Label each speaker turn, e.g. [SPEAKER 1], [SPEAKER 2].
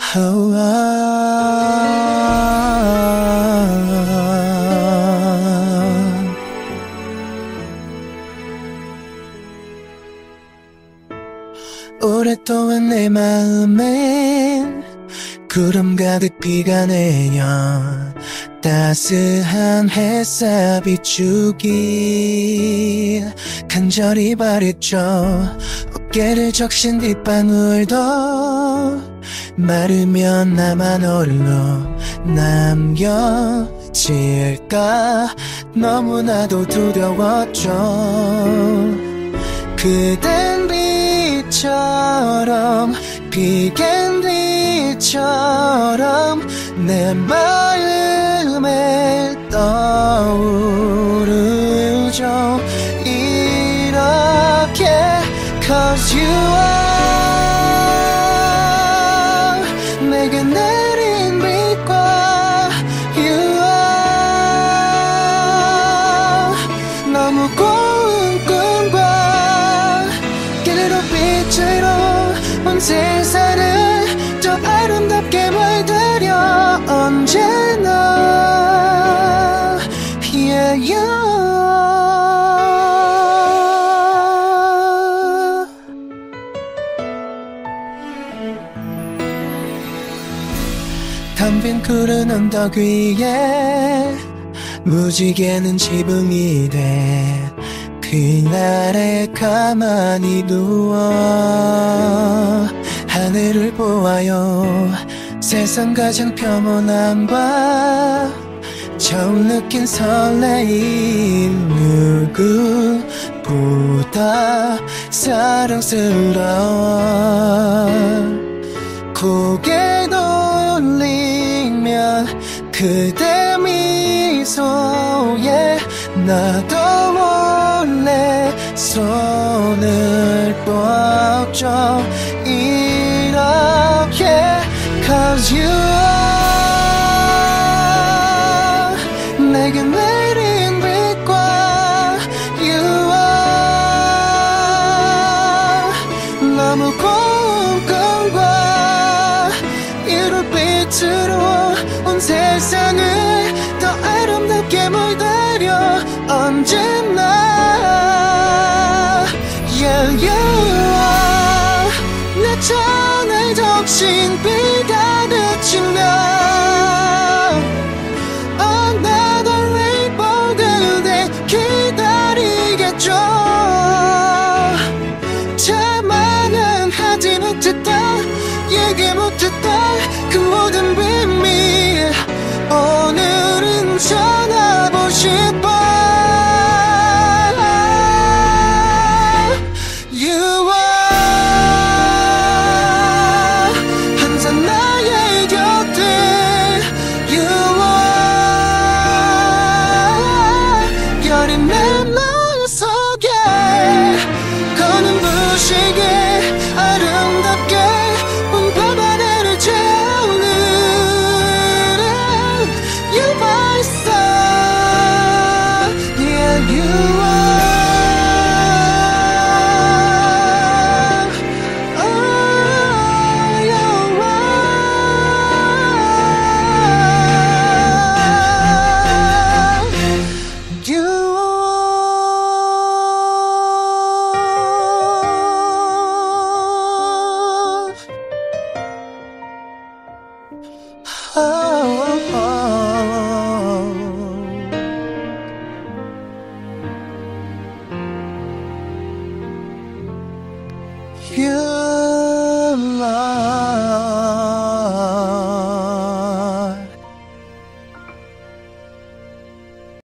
[SPEAKER 1] Oh, 오랫동안 내 마음엔 구름 가득 비가 내려 따스한 햇살 비추길 간절히 바랬죠. 어깨를 적신 빗방울도 마르면 나만 홀로 남겨질까 너무나도 두려웠죠. 그댄 빛처럼 비겐 빛처럼 내 마음에 떠오르죠. 이렇게 Cause you are 내게 내린 빛과 You are 너무 고운 꿈과 길로 빛으로 온 세상을 더 아름답게 물들여 언제나 Yeah, yeah. 텅빈 푸른 언덕 위에 무지개는 지붕이 돼 그날에 가만히 누워 하늘을 보아요. 세상 가장 평온함과 처음 느낀 설레임 누구보다 사랑스러워. 고개 돌리면 그대 미소에 나도 몰래 손을 뻗죠. 이렇게 Cause you are 내게 내린 빛과 You are 너무 고운 꿈과 이룰 빛으로 온 세상을 더 아름답게 물들여 언제나 Yeah, you are 내 창을 적신 비가 그치면 Another rainbow 그대 기다리겠죠. 자만은 하지 못했다 얘기 못했다 그 모든 비밀 오늘은 전하고 싶어. You are 항상 나의 곁에 You are 별이 내 마음속에 거는 부시게 아름답게 온 밤하늘을 채우는 You my star Yeah, you are Oh, you are You are